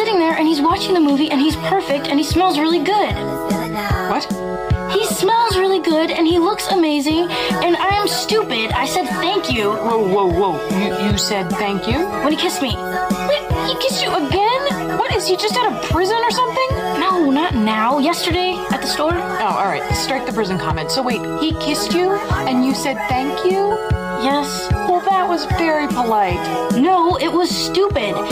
sitting there and he's watching the movie and he's perfect and he smells really good. What? He smells really good and he looks amazing and I am stupid. I said thank you. Whoa. You said thank you? When he kissed me. Wait, he kissed you again? What, is he just out of prison or something? No, not now. Yesterday at the store. Oh, all right. Strike the prison comment. So wait, he kissed you and you said thank you? Yes. Well, that was very polite. No, it was stupid.